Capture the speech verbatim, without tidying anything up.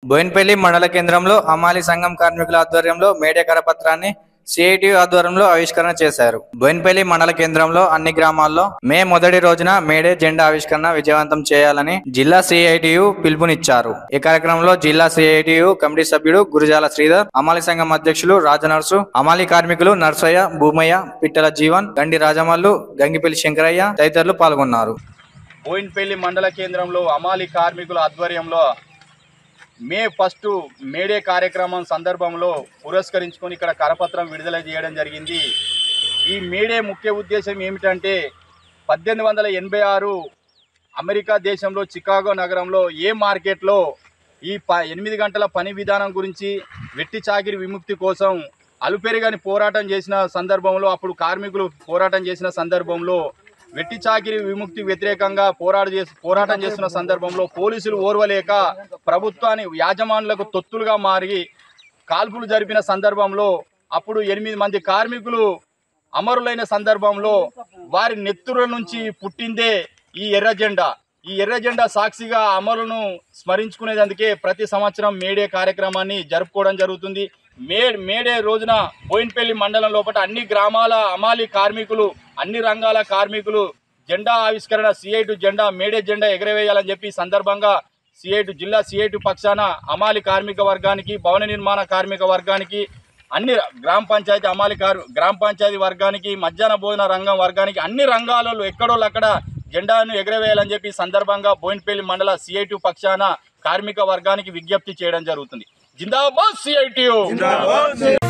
బోయినపల్లి మండల కేంద్రంలో అమాలి సంఘం కార్మికుల ఆధ్వర్యంలో మేడే కరపత్రాన్ని సిఐటియు ఆధ్వర్యంలో ఆవిష్కరణ చేశారు. బోయినపల్లి మండల కేంద్రంలో అన్ని గ్రామాల్లో మే మొదటి రోజున మేడే జెండా ఆవిష్కరణ విజయవంతం చేయాలని జిల్లా సిఐటియు పిలుపునిచ్చారు. ఈ కార్యక్రమంలో జిల్లా సిఐటియు కమిటీ సభ్యుడు గురుజాల శ్రీధర్, అమాలి సంఘం అధ్యక్షులు రాజనర్సు, అమాలి కార్మికులు నర్సయ్య, భూమయ్య, పిట్టల జీవన్, గండి రాజమల్లు, గంగిపల్లి శంకరయ్య తదితరులు పాల్గొన్నారు. బోయినపల్లి మండల కేంద్రంలో అమాలి కార్మికుల ఆధ్వర్యంలో మే ఫస్ట్ మేడే కార్యక్రమం సందర్భంలో పురస్కరించుకొని ఇక్కడ కరపత్రం విడుదల చేయడం జరిగింది. ఈ మేడే ముఖ్య ఉద్దేశం ఏమిటంటే పద్దెనిమిది వందల ఎనభై ఆరు అమెరికా దేశంలో చికాగో నగరంలో ఏ మార్కెట్లో ఈ ప ఎనిమిది గంటల పని విధానం గురించి వెట్టి చాకిరి విముక్తి కోసం అలుపెరుగని పోరాటం చేసిన సందర్భంలో అప్పుడు కార్మికులు పోరాటం చేసిన సందర్భంలో వెట్టి చాకిరి విముక్తి వ్యతిరేకంగా పోరాట చేసి పోరాటం చేస్తున్న సందర్భంలో పోలీసులు ఓర్వలేక ప్రభుత్వాన్ని యాజమానులకు తొత్తులుగా మారి కాల్పులు జరిపిన సందర్భంలో అప్పుడు ఎనిమిది మంది కార్మికులు అమరులైన సందర్భంలో వారి నెత్తుల నుంచి పుట్టిందే ఈ ఎర్ర జెండా. ఈ ఎర్ర జెండా సాక్షిగా అమరులను స్మరించుకునేందుకే ప్రతి సంవత్సరం మేడే కార్యక్రమాన్ని జరుపుకోవడం జరుగుతుంది. మే మేడే రోజున బోయినపల్లి మండలం లోపల అన్ని గ్రామాల అమాలి కార్మికులు, అన్ని రంగాల కార్మికులు జెండా ఆవిష్కరణ సిఐటి జెండా మేడే జెండా ఎగరవేయాలని చెప్పి సందర్భంగా సిఐటి జిల్లా సిఐటి పక్షాన అమాలి కార్మిక వర్గానికి, భవన నిర్మాణ కార్మిక వర్గానికి, అన్ని గ్రామ పంచాయతీ అమాలి కార్ గ్రామ పంచాయతీ వర్గానికి, మధ్యాహ్న భోజన రంగం వర్గానికి అన్ని రంగాలలో ఎక్కడోళ్ళు అక్కడ జెండాను ఎగరవేయాలని చెప్పి సందర్భంగా బోయినపల్లి మండల సిఐటి పక్షాన కార్మిక వర్గానికి విజ్ఞప్తి చేయడం జరుగుతుంది. జిందాబాద్ సిఐటియు.